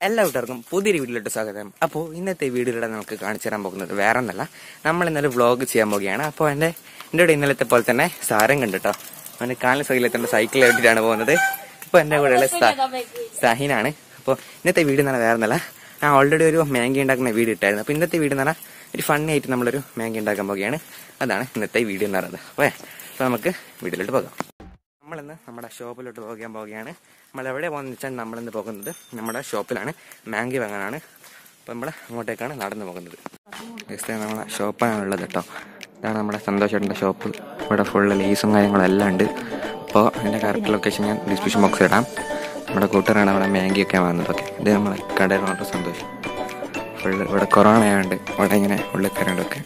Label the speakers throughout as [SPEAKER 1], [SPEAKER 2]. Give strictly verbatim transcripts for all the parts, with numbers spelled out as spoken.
[SPEAKER 1] എല്ലാവർക്കും പുതിയൊരു വീഡിയോയിലോട്ട് സ്വാഗതം. അപ്പോൾ ഇന്നത്തെ വീഡിയോയിലൂടെ നമുക്ക് കാണിച്ചു തരാൻ പോകുന്നത് വേറെ ഒന്നല്ല, നമ്മൾ ഇന്നലെ വ്ളോഗ് ചെയ്യാൻ പോവുകയാണ്. അപ്പോൾ എൻ്റെ എൻ്റെ കൂടെ ഇന്നലത്തെ പോലെ തന്നെ സാരം കണ്ടിട്ടോ, അവൻ്റെ കാലിന് സൈക്കിലെത്തേണ്ട സൈക്കിൾ എവിടെയാണ് പോകുന്നത്. ഇപ്പോൾ എൻ്റെ കൂടെയുള്ള സഹിനാണ്. അപ്പോൾ ഇന്നത്തെ വീഡിയോ എന്ന് പറഞ്ഞാൽ വേറെ ഒന്നല്ല, ഞാൻ ഓൾറെഡി ഒരു മാഗി ഉണ്ടാക്കുന്ന വീഡിയോ ഇട്ടായിരുന്നു. അപ്പോൾ ഇന്നത്തെ വീഡിയോ എന്ന് പറഞ്ഞാൽ ഒരു ഫണ്ണി ആയിട്ട് നമ്മളൊരു മാഗി ഉണ്ടാക്കാൻ പോവുകയാണ്. അതാണ് ഇന്നത്തെ വീഡിയോ എന്ന് പറയുന്നത്. അപ്പോൾ അപ്പോൾ നമുക്ക് വീഡിയോയിലോട്ട് പോകാം. നമ്മളിന്ന് നമ്മുടെ ഷോപ്പിലോട്ട് പോകാൻ പോവുകയാണ്. നമ്മളെവിടെ പോകുന്നത് വെച്ചാൽ നമ്മളിന്ന് പോകുന്നത് നമ്മുടെ ഷോപ്പിലാണ്, മാഗി വാങ്ങാനാണ്. അപ്പോൾ നമ്മൾ അങ്ങോട്ടേക്കാണ് നടന്നു പോകുന്നത്. ജസ്റ്റ് നമ്മളെ ഷോപ്പാണ് ഉള്ളത് കേട്ടോ. ഇതാണ് നമ്മുടെ സന്തോഷേട്ടൻ്റെ ഷോപ്പ്. ഇവിടെ ഫുള്ള് ലേസും കാര്യങ്ങളും എല്ലാം ഉണ്ട്. അപ്പോൾ അതിൻ്റെ കറക്റ്റ് ലൊക്കേഷൻ ഞാൻ ഡിസ്ക്രിപ്ഷൻ ബോക്സിൽ ഇടാം. നമ്മുടെ കൂട്ടുകാരാണ് അവിടെ മാഗിയൊക്കെ വാങ്ങുന്നത്. ഓക്കെ, ഇത് നമ്മളെ കടയിലാണ് സന്തോഷം. ഫുള്ള് ഇവിടെ കൊറോണ ആയതുകൊണ്ട് ഇവിടെ ഇങ്ങനെ ഉള്ളിൽ കയറേണ്ടതൊക്കെ.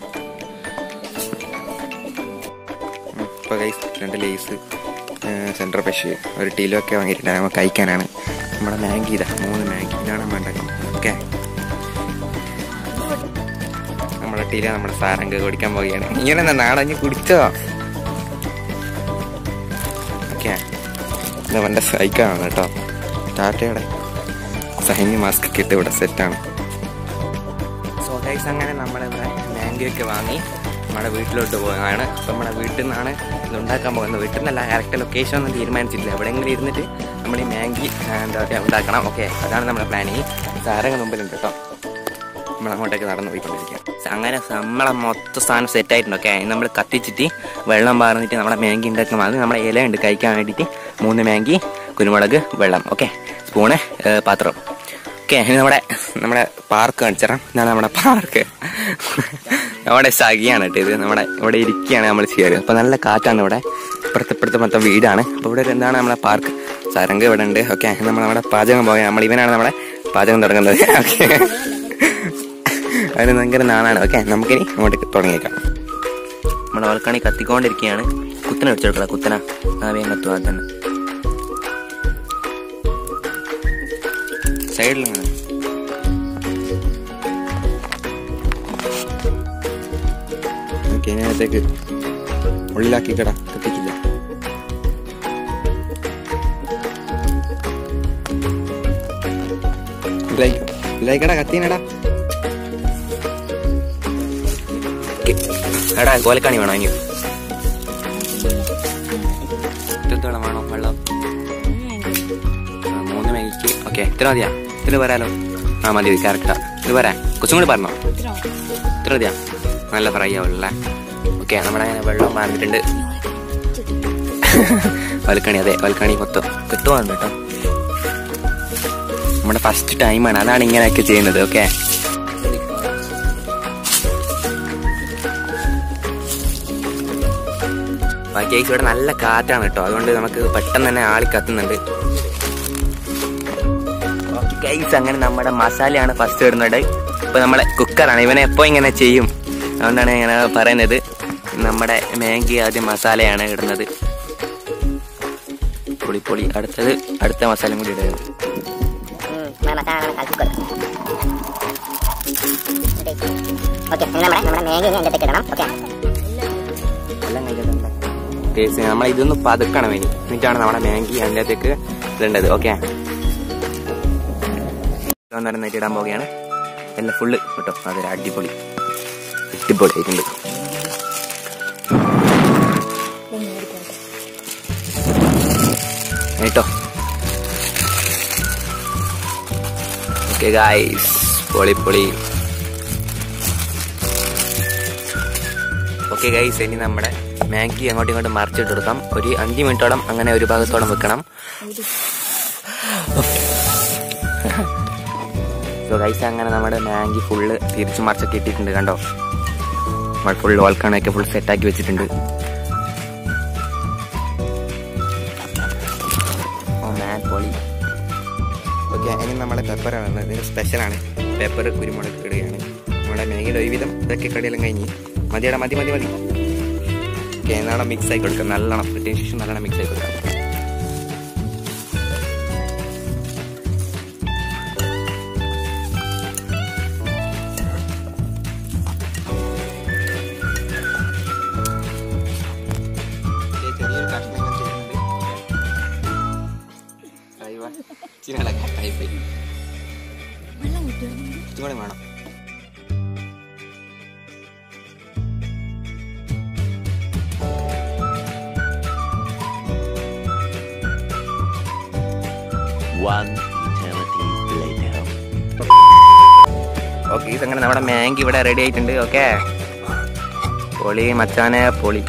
[SPEAKER 1] ഇപ്പോൾ ഗൈസ് രണ്ട് ലേസ്, സെൻട്രൽ ഫ്രഷ്, ഒരു ടീലൊക്കെ വാങ്ങിയിട്ടുണ്ട്. നമുക്ക് കഴിക്കാനാണ്. നമ്മുടെ മാഗി ഇതാ, മൂന്ന് മാഗി ഇതാണ് നമ്മൾ ഉണ്ടാക്കുന്നത്. ഓക്കെ, നമ്മുടെ ടീല നമ്മുടെ സാരംഗ് കുടിക്കാൻ പോവുകയാണ്. ഇങ്ങനെ എന്താ നാടഞ്ഞ് കുടിച്ചോ? ഓക്കെ, ഇത് എൻ്റെ സൈക്കാണ് കേട്ടോ. ടാറ്റയുടെ സൈന്യ മാസ്ക് ഒക്കെ ഇട്ട് ഇവിടെ സെറ്റാണ്. സോ ഗൈസ്, അങ്ങനെ നമ്മളിവിടെ മാഗിയൊക്കെ വാങ്ങി നമ്മുടെ വീട്ടിലോട്ട് പോകാനാണ്. അപ്പം നമ്മുടെ വീട്ടിൽ നിന്നാണ് ഇത് ഉണ്ടാക്കാൻ പോകുന്നത്. വീട്ടിൽ നിന്നല്ല, കറക്റ്റ് ലൊക്കേഷൻ ഒന്നും തീരുമാനിച്ചിട്ടില്ല. എവിടെയെങ്കിലും ഇരുന്നിട്ട് നമ്മൾ ഈ മാഗി എന്താ പറയുക ഉണ്ടാക്കണം. ഓക്കെ, അതാണ് നമ്മുടെ പ്ലാനിങ്. സാരങ്ങ മുമ്പിലുണ്ട് കേട്ടോ. നമ്മൾ അങ്ങോട്ടേക്ക് നടന്നു പോയിക്കൊണ്ടിരിക്കുക. അങ്ങനെ നമ്മളെ മൊത്തം സാധനം സെറ്റായിട്ടുണ്ട്. ഓക്കെ, നമ്മൾ കത്തിച്ചിട്ട് വെള്ളം പാർന്നിട്ട് നമ്മുടെ മാഗി ഉണ്ടാക്കാൻ അത് നമ്മുടെ ഇല ഉണ്ട് കഴിക്കാൻ വേണ്ടിയിട്ട്. മൂന്ന് മാഗി, കുരുമുളക്, വെള്ളം. ഓക്കെ, സ്പൂണ്, പാത്രം. ഓക്കെ, ഇനി നമ്മുടെ നമ്മുടെ പാർക്ക് കാണിച്ചറാം. ഇതാണ് നമ്മുടെ പാർക്ക്. നമ്മുടെ സഖിയാണ് കേട്ടോ ഇത്. നമ്മുടെ ഇവിടെ ഇരിക്കുകയാണ് നമ്മൾ ചെയ്യാറ്. അപ്പോൾ നല്ല കാറ്റാണ് ഇവിടെ. ഇപ്പുറത്ത് ഇപ്പുറത്ത് മൊത്തം വീടാണ്. അപ്പോൾ ഇവിടെ എന്താണ് നമ്മളെ പാർക്ക്. സരംഗ് ഇവിടെ ഉണ്ട്. ഓക്കെ, നമ്മൾ നമ്മുടെ പാചകം പോകാൻ നമ്മൾ ഇവനാണ് നമ്മുടെ പാചകം തുടങ്ങുന്നത്. ഓക്കെ, അതിന് ഭയങ്കര നാളാണ്. ഓക്കെ, നമുക്കിനി അങ്ങോട്ട് തുടങ്ങിയേക്കാം. നമ്മുടെ വൾക്കണി കത്തിക്കൊണ്ടിരിക്കുകയാണ്. കുത്തന വെച്ചെടുക്കണം. കുത്തന വേഗം കത്തുക. അത് തന്നെ സൈഡിലിങ്ങനെ ഇതിനകത്തേക്ക് ഉള്ളിലാക്കി കട കത്തിക്കില്ല. ലൈക്കടാ കത്തീനടാ. എടാ കോലക്കാണി വേണോ? ഇനി എത്രത്തോളം വേണോ വെള്ളം? മൂന്ന് മേഗിക്ക്. ഓക്കെ, ഇത്ര മതിയാ? ഇത് വരാലോ? ആ മതി, കറക്റ്റാ. ഇത് വരാൻ കുറച്ചും കൂടി പറഞ്ഞോ? ഇത്ര മതിയാ? നല്ല ഫ്രൈ ആവുമല്ലേ? ഓക്കെ, നമ്മുടെ അങ്ങനെ വെള്ളം വാങ്ങിയിട്ടുണ്ട്. വൽക്കണി, അതെ വൽക്കണി മൊത്തം കിട്ടുവാണ് കേട്ടോ. നമ്മുടെ ഫസ്റ്റ് ടൈമാണ്, അതാണ് ഇങ്ങനെയൊക്കെ ചെയ്യുന്നത്. ഓക്കെ, ബാക്കി ഇവിടെ നല്ല കാറ്റാണ് കേട്ടോ. അതുകൊണ്ട് നമുക്ക് പെട്ടെന്ന് തന്നെ ആളി കത്തുന്നുണ്ട്. ഗൈസ്, അങ്ങനെ നമ്മുടെ മസാലയാണ് ഫസ്റ്റ് ഇടുന്നത്. ഇപ്പൊ നമ്മളെ കുക്കറാണ്, ഇവനെ എപ്പോ ഇങ്ങനെ ചെയ്യും, അതുകൊണ്ടാണ് ഇങ്ങനെ പറയുന്നത്. നമ്മുടെ മാഗി ആദ്യം മസാലയാണ് ഇടുന്നത്. പൊളി പൊളി. അടുത്തത് അടുത്ത മസാലയും കൂടി ഇടുക. നമ്മൾ ഇതൊന്ന് പതുക്കണം ഇനി, എന്നിട്ടാണ് നമ്മുടെ മാഗി അതിൻ്റെ അകത്തേക്ക് ഇടേണ്ടത്. ഓക്കെ, നന്നായിട്ട് ഇടാൻ പോവുകയാണ്. എല്ലാം ഫുള്ള് കേട്ടോ. അതൊരു അടിപൊളി അടിപൊളി ആയിട്ടുണ്ട് കേട്ടോ. ഓക്കെ ഗായ്സ്, പൊളി പൊളി. ഓക്കെ ഗൈസ്, ഇനി നമ്മുടെ മാഗി അങ്ങോട്ടും ഇങ്ങോട്ടും മറിച്ചിട്ട് കൊടുക്കാം. ഒരു അഞ്ച് മിനിറ്റോളം അങ്ങനെ ഒരു ഭാഗത്തോളം വെക്കണം. സോ ഗൈസ്, അങ്ങനെ നമ്മുടെ മാഗി ഫുള്ള് തിരിച്ചു മറിച്ചൊക്കെ ഇട്ടിട്ടുണ്ട് കണ്ടോ. നമ്മൾ ഫുള്ള് വൾക്കാണൊക്കെ ഫുൾ സെറ്റാക്കി വെച്ചിട്ടുണ്ട്. ഓ മാൻ പൊളി. ഓക്കെ, ഇനി നമ്മുടെ പെപ്പറാണ്. ഇതിന് സ്പെഷ്യലാണ്. പെപ്പർ കുരുമുളക് ഇടുകയാണ്. നമ്മുടെ മാഗിയുടെ ഒരുവിധം ഇതൊക്കെ കടിയെല്ലാം കഴിഞ്ഞ് മതിയുടെ മതി മതി മതി. ഓക്കെ, നല്ലോണം മിക്സ് ആക്കി കൊടുക്കാം. നല്ലോണം ഇട്ടതിന് ശേഷം നല്ലോണം മിക്സ് ആക്കി കൊടുക്കാം. ഇതുകൂടെ വേണം. ഓക്കെ, ഇതങ്ങനെ നമ്മുടെ മാങ്കി ഇവിടെ റെഡി ആയിട്ടുണ്ട്. ഓക്കെ, പൊളി മച്ചാനെ പൊളി.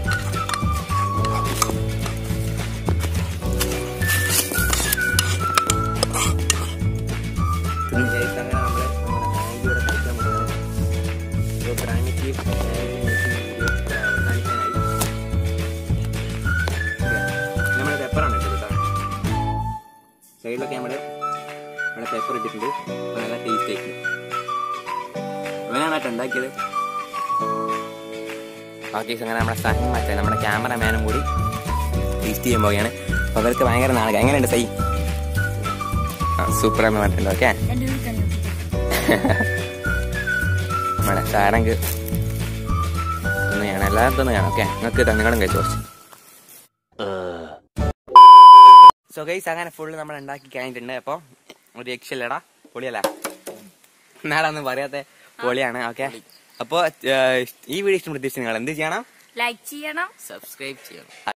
[SPEAKER 1] നമ്മുടെ പെപ്പറാണ് ഇട്ടത് കേട്ടോ. സൈഡിലൊക്കെ നമ്മൾ ഇവിടെ പെപ്പർ ഇട്ടിട്ടുണ്ട്. നല്ല ടേസ്റ്റ് ആയിട്ട് അവനാണ് ഉണ്ടാക്കിയത്. ഓക്കെ, അങ്ങനെ നമ്മുടെ സഹി മറ്റേ നമ്മുടെ ക്യാമറമാനും കൂടി ടേസ്റ്റ് ചെയ്യാൻ പോവുകയാണ്. അപ്പോൾ അവർക്ക് ഭയങ്കര നാളെ എങ്ങനെയുണ്ട് സൈ? ആ സൂപ്പർ എന്ന് പറഞ്ഞിട്ടുണ്ട്. ഓക്കെ, നമ്മുടെ സാരങ്ക് തന്നെയാണ്, എല്ലാവരും തന്നെയാണ്. ഓക്കെ, നിങ്ങൾക്ക് തന്നുകളും കഴിച്ചു കുറച്ച്. സോ ഗൈസ്, അങ്ങനെ ഫുള്ള് നമ്മൾ ഉണ്ടാക്കി കഴിഞ്ഞിട്ടുണ്ട്. അപ്പോൾ ഒരു രക്ഷയില്ലടാ, പൊളിയല്ല എന്നാളൊന്നും പറയാത്ത പൊളിയാണ്. ഓക്കെ, അപ്പോൾ ഈ വീഡിയോ ഇഷ്ടം പ്രതീക്ഷിച്ച് നിങ്ങൾ എന്ത് ചെയ്യണം?
[SPEAKER 2] ലൈക്ക് ചെയ്യണം,
[SPEAKER 1] സബ്സ്ക്രൈബ് ചെയ്യണം.